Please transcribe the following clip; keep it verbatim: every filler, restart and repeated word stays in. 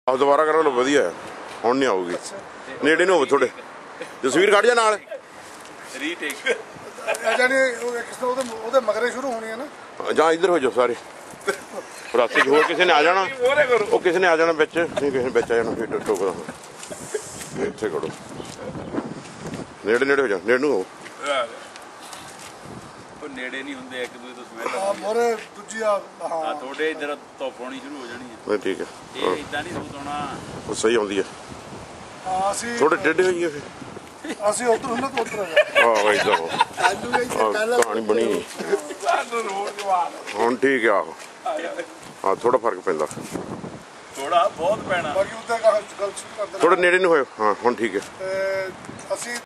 ਆਹ ਦੁਬਾਰਾ ਕਰਾ ਲਓ, ਵਧੀਆ ਹੁਣ ਨਹੀਂ ਆਊਗੀ। ਨੇੜੇ ਨੂੰ ਹੋਵੇ ਥੋੜੇ। ਜਸਵੀਰ ਖੜ ਜਾ ਨਾਲ। ਰੀਟੇਕ ਜਾਨੀ ਉਹਦੇ ਉਹਦੇ ਮਗਰੇ ਸ਼ੁਰੂ ਹੋਣੀ ਹੈ ਨਾ। ਜਾਂ ਇੱਧਰ ਹੋ ਜਾਓ ਸਾਰੇ ਰਾਸਤੇ 'ਚ। ਹੋਰ ਕਿਸੇ ਨੇ ਆ ਜਾਣਾ, ਉਹ ਕਿਸੇ ਨੇ ਆ ਜਾਣਾ ਵਿੱਚ, ਨਹੀਂ ਕਿਸੇ ਨੇ ਵਿੱਚ ਆ ਜਾਣਾ। ਫਿਰ ਟੋਕਦਾ ਇੱਥੇ ਖੜੋ, ਨੇੜੇ ਨੇੜੇ ਹੋ ਜਾ। ਨੇੜੇ ਨੂੰ ਹੋ। ਉਹ ਨੇੜੇ ਨਹੀਂ ਹੁੰਦੇ, ਇੱਕ ਦੂਜੇ ਤੋਂ ਸਮੈਲ ਹਾਂ ਮੋਰੇ ਦੂਜੀ ਆ। ਹਾਂ ਤੁਹਾਡੇ ਇੱਧਰ ਧੁੱਪ ਆਉਣੀ ਸ਼ੁਰੂ ਹੋ ਜਾਣੀ ਹੈ। ਠੀਕ ਹੈ, ਇਹ ਇਦਾਂ ਨਹੀਂ ਸੂਤ ਆਉਣਾ। ਉਹ ਸਹੀ ਆਉਂਦੀ ਹੈ। ਹਾਂ ਅਸੀਂ ਥੋੜੇ ਟੇਢੇ ਹੋਈਏ ਫਿਰ। ਅਸੀਂ ਉੱਧਰ ਹੁੰਦਾ ਤਾਂ ਉੱਧਰ ਆ। ਆਹ ਬਾਈ ਦਾ ਕਹਾਣੀ ਬਣੀ ਹੁਣ। ਠੀਕ ਆ। ਹਾਂ ਥੋੜਾ ਫਰਕ ਪੈਂਦਾ, ਥੋੜਾ ਬਹੁਤ ਪੈਣਾ। ਬਾਕੀ ਉੱਤੇ ਗੱਲ ਸ਼ੁਰੂ ਕਰ ਥੋੜੇ ਨੇੜੇ ਨੂੰ ਹੋਏ। ਹਾਂ ਹੁਣ ਠੀਕ ਹੈ। ਅਸੀਂ